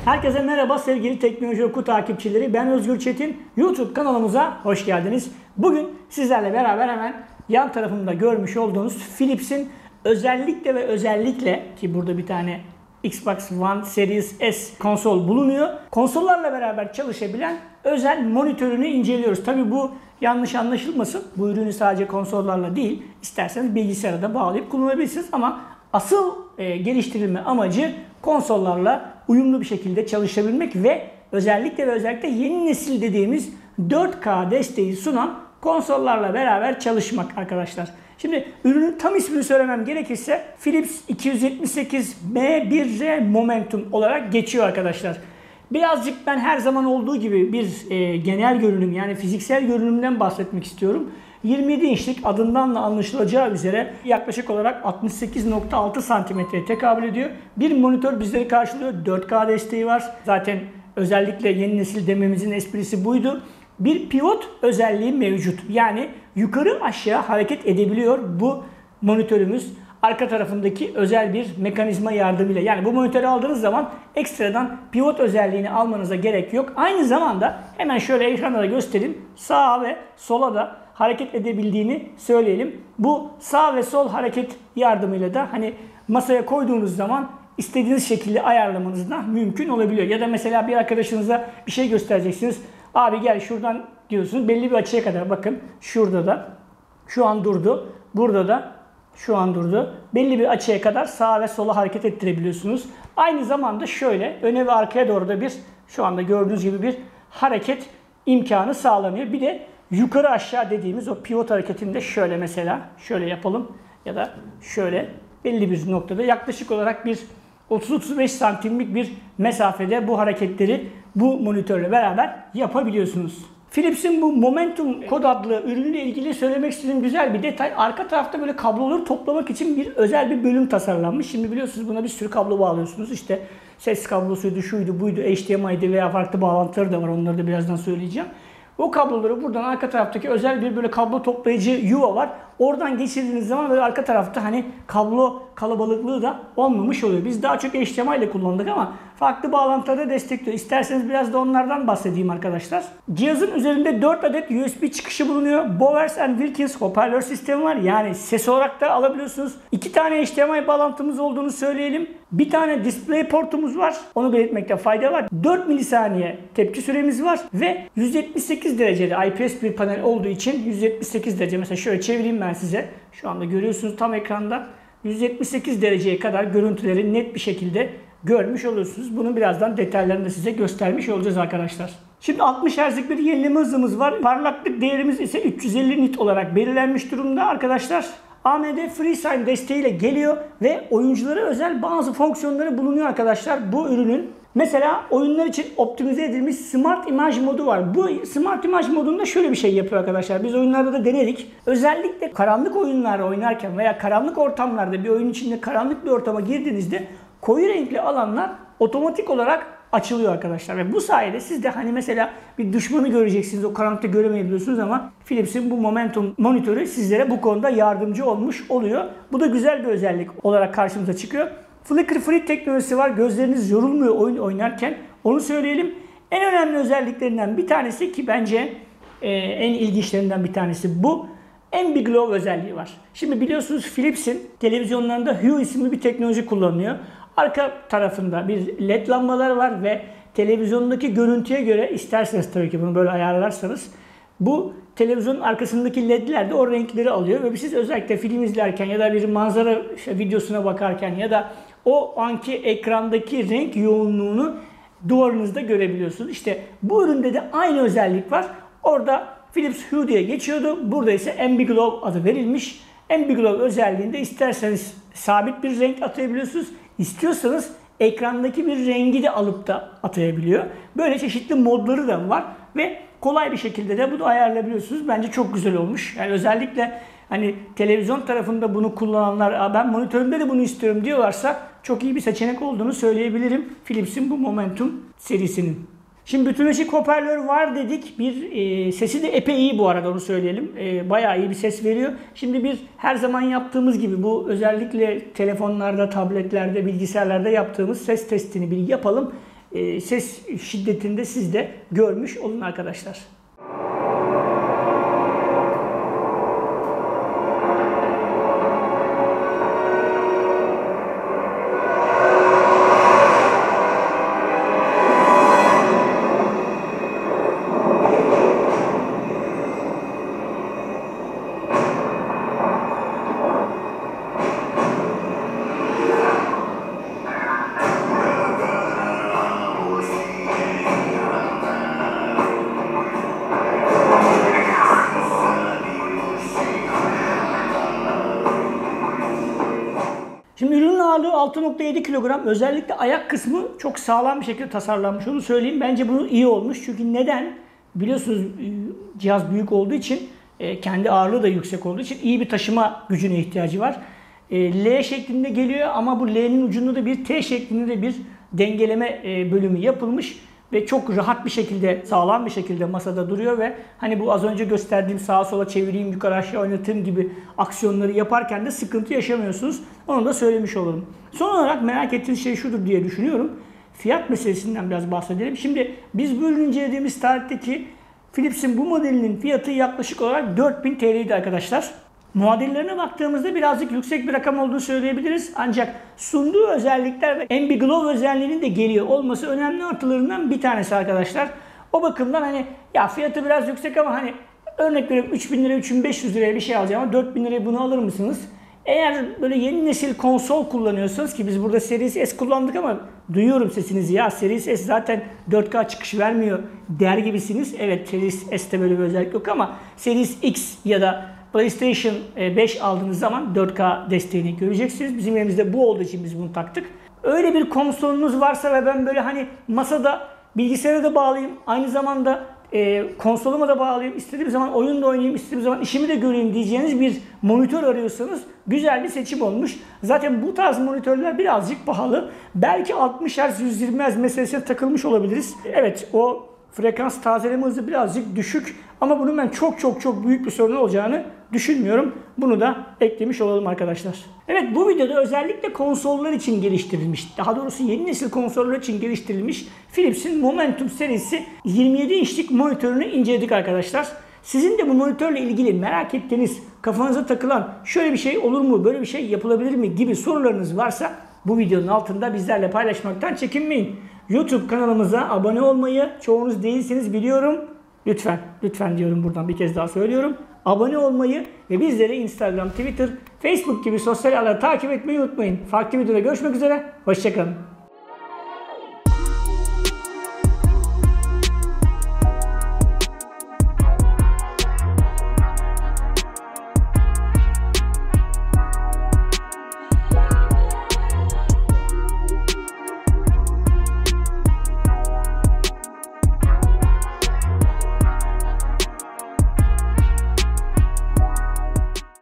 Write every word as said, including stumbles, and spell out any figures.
Herkese merhaba sevgili Teknoloji Oku takipçileri. Ben Özgür Çetin. YouTube kanalımıza hoş geldiniz. Bugün sizlerle beraber hemen yan tarafımda görmüş olduğunuz Philips'in özellikle ve özellikle ki burada bir tane Xbox One Series S konsol bulunuyor. Konsollarla beraber çalışabilen özel monitörünü inceliyoruz. Tabi bu yanlış anlaşılmasın. Bu ürünü sadece konsollarla değil, isterseniz bilgisayara da bağlayıp kullanabilirsiniz ama asıl e, geliştirilme amacı konsollarla uyumlu bir şekilde çalışabilmek ve özellikle ve özellikle yeni nesil dediğimiz dört K desteği sunan konsollarla beraber çalışmak arkadaşlar. Şimdi ürünün tam ismini söylemem gerekirse Philips iki yüz yetmiş sekiz M bir R Momentum olarak geçiyor arkadaşlar. Birazcık ben her zaman olduğu gibi bir e, genel görünüm yani fiziksel görünümden bahsetmek istiyorum. yirmi yedi inçlik adından da anlaşılacağı üzere yaklaşık olarak altmış sekiz nokta altı santimetreye tekabül ediyor. Bir monitör bizleri karşılıyor. dört K desteği var. Zaten özellikle yeni nesil dememizin esprisi buydu. Bir pivot özelliği mevcut. Yani yukarı aşağı hareket edebiliyor bu monitörümüz. Arka tarafındaki özel bir mekanizma yardımıyla. Yani bu monitörü aldığınız zaman ekstradan pivot özelliğini almanıza gerek yok. Aynı zamanda hemen şöyle ekranda da göstereyim. Sağa ve sola da hareket edebildiğini söyleyelim. Bu sağ ve sol hareket yardımıyla da hani masaya koyduğunuz zaman istediğiniz şekilde ayarlamanız da mümkün olabiliyor. Ya da mesela bir arkadaşınıza bir şey göstereceksiniz. Abi gel şuradan diyorsunuz. Belli bir açıya kadar bakın. Şurada da şu an durdu. Burada da şu an durdu. Belli bir açıya kadar sağa ve sola hareket ettirebiliyorsunuz. Aynı zamanda şöyle öne ve arkaya doğru da bir şu anda gördüğünüz gibi bir hareket imkanı sağlanıyor. Bir de yukarı aşağı dediğimiz o pivot hareketinde şöyle mesela şöyle yapalım ya da şöyle belli bir noktada yaklaşık olarak bir otuz otuz beş santimlik bir mesafede bu hareketleri bu monitörle beraber yapabiliyorsunuz. Philips'in bu Momentum kod adlı ürünüyle ilgili söylemek istediğim güzel bir detay. Arka tarafta böyle kabloları toplamak için bir özel bir bölüm tasarlanmış. Şimdi biliyorsunuz buna bir sürü kablo bağlıyorsunuz. İşte ses kablosuydu, şuydu, buydu, H D M I'di veya farklı bağlantıları da var. Onları da birazdan söyleyeceğim. O kabloları buradan arka taraftaki özel bir böyle kablo toplayıcı yuva var. Oradan geçirdiğiniz zaman böyle arka tarafta hani kablo kalabalıklığı da olmamış oluyor. Biz daha çok H D M I ile kullandık ama farklı bağlantıları destekliyor. İsterseniz biraz da onlardan bahsedeyim arkadaşlar. Cihazın üzerinde dört adet U S B çıkışı bulunuyor. Bowers and Wilkins hoparlör sistemi var. Yani ses olarak da alabiliyorsunuz. İki tane H D M I bağlantımız olduğunu söyleyelim. Bir tane display portumuz var. Onu belirtmekte fayda var. dört milisaniye tepki süremiz var ve yüz yetmiş sekiz dereceli I P S bir panel olduğu için yüz yetmiş sekiz derece mesela şöyle çevireyim ben size. Şu anda görüyorsunuz tam ekranda. yüz yetmiş sekiz dereceye kadar görüntüleri net bir şekilde görmüş oluyorsunuz. Bunu birazdan detaylarını da size göstermiş olacağız arkadaşlar. Şimdi altmış hertzlik bir yenileme hızımız var. Parlaklık değerimiz ise üç yüz elli nit olarak belirlenmiş durumda arkadaşlar. A M D FreeSync desteğiyle geliyor ve oyunculara özel bazı fonksiyonları bulunuyor arkadaşlar bu ürünün. Mesela oyunlar için optimize edilmiş Smart Image modu var. Bu Smart Image modunda şöyle bir şey yapıyor arkadaşlar. Biz oyunlarda da denedik. Özellikle karanlık oyunlar oynarken veya karanlık ortamlarda bir oyun içinde karanlık bir ortama girdiğinizde koyu renkli alanlar otomatik olarak açılıyor arkadaşlar. Ve bu sayede siz de hani mesela bir düşmanı göreceksiniz. O karanlıkta göremeyebiliyorsunuz ama Philips'in bu Momentum monitörü sizlere bu konuda yardımcı olmuş oluyor. Bu da güzel bir özellik olarak karşımıza çıkıyor. Flicker Free teknolojisi var. Gözleriniz yorulmuyor oyun oynarken. Onu söyleyelim. En önemli özelliklerinden bir tanesi ki bence e, en ilginçlerinden bir tanesi bu. Ambiglow özelliği var. Şimdi biliyorsunuz Philips'in televizyonlarında Hue isimli bir teknoloji kullanılıyor. Arka tarafında bir led lambalar var ve televizyondaki görüntüye göre isterseniz tabii ki bunu böyle ayarlarsanız bu televizyonun arkasındaki ledler de o renkleri alıyor ve siz özellikle film izlerken ya da bir manzara işte videosuna bakarken ya da o anki ekrandaki renk yoğunluğunu duvarınızda görebiliyorsunuz. İşte bu üründe de aynı özellik var. Orada Philips Hue diye geçiyordu. Burada ise Ambiglow adı verilmiş. Ambiglow özelliğinde isterseniz sabit bir renk atayabiliyorsunuz. İstiyorsanız ekrandaki bir rengi de alıp da atayabiliyor. Böyle çeşitli modları da var ve kolay bir şekilde de bunu ayarlayabiliyorsunuz. Bence çok güzel olmuş. Yani özellikle hani televizyon tarafında bunu kullananlar ben monitörümde de bunu istiyorum diyorlarsa çok iyi bir seçenek olduğunu söyleyebilirim. Philips'in bu Momentum serisinin. Şimdi bütünleşik hoparlör var dedik. Bir e, sesi de epey iyi bu arada onu söyleyelim. E, bayağı iyi bir ses veriyor. Şimdi bir her zaman yaptığımız gibi bu özellikle telefonlarda, tabletlerde, bilgisayarlarda yaptığımız ses testini bir yapalım. e, ses şiddetinde siz de görmüş olun arkadaşlar. Şimdi ürünün ağırlığı altı nokta yedi kilogram. Özellikle ayak kısmı çok sağlam bir şekilde tasarlanmış. Onu söyleyeyim. Bence bu iyi olmuş. Çünkü neden? Biliyorsunuz cihaz büyük olduğu için, kendi ağırlığı da yüksek olduğu için iyi bir taşıma gücüne ihtiyacı var. L şeklinde geliyor ama bu L'nin ucunda da bir T şeklinde de bir dengeleme bölümü yapılmış. Ve çok rahat bir şekilde, sağlam bir şekilde masada duruyor ve hani bu az önce gösterdiğim sağa sola çevireyim, yukarı aşağı oynatayım gibi aksiyonları yaparken de sıkıntı yaşamıyorsunuz. Onu da söylemiş olalım. Son olarak merak ettiğiniz şey şudur diye düşünüyorum. Fiyat meselesinden biraz bahsedelim. Şimdi biz bu ürünü incelediğimiz tarihteki Philips'in bu modelinin fiyatı yaklaşık olarak dört bin T L'ydi arkadaşlar. Muadillerine baktığımızda birazcık yüksek bir rakam olduğunu söyleyebiliriz. Ancak sunduğu özellikler ve Ambiglow özelliğinin de geliyor olması önemli artılarından bir tanesi arkadaşlar. O bakımdan hani ya fiyatı biraz yüksek ama hani örnek veriyorum üç bin lira, üç bin beş yüz liraya bir şey alacağım ama dört bin liraya bunu alır mısınız? Eğer böyle yeni nesil konsol kullanıyorsanız, ki biz burada Series S kullandık ama duyuyorum sesinizi, ya Series S zaten dört K çıkış vermiyor der gibisiniz. Evet, Series S'te böyle bir özellik yok ama Series X ya da PlayStation beş aldığınız zaman dört K desteğini göreceksiniz. Bizim elimizde bu olduğu için biz bunu taktık. Öyle bir konsolunuz varsa ve ben böyle hani masada bilgisayara da bağlayayım, aynı zamanda e, konsoluma da bağlayayım, istediğim zaman oyun da oynayayım, istediğim zaman işimi de göreyim diyeceğiniz bir monitör arıyorsanız güzel bir seçim olmuş. Zaten bu tarz monitörler birazcık pahalı. Belki altmış hertz yüz yirmi hertz meselesine takılmış olabiliriz. Evet, o frekans tazeleme hızı birazcık düşük ama bunun ben çok çok çok büyük bir sorun olacağını düşünmüyorum. Bunu da eklemiş olalım arkadaşlar. Evet, bu videoda özellikle konsollar için geliştirilmiş, daha doğrusu yeni nesil konsollar için geliştirilmiş Philips'in Momentum serisi yirmi yedi inçlik monitörünü inceledik arkadaşlar. Sizin de bu monitörle ilgili merak ettiğiniz, kafanıza takılan şöyle bir şey olur mu, böyle bir şey yapılabilir mi gibi sorularınız varsa bu videonun altında bizlerle paylaşmaktan çekinmeyin. YouTube kanalımıza abone olmayı, çoğunuz değilseniz biliyorum. Lütfen, lütfen diyorum, buradan bir kez daha söylüyorum. Abone olmayı ve bizleri Instagram, Twitter, Facebook gibi sosyal ağları takip etmeyi unutmayın. Farklı videoda görüşmek üzere. Hoşça kalın.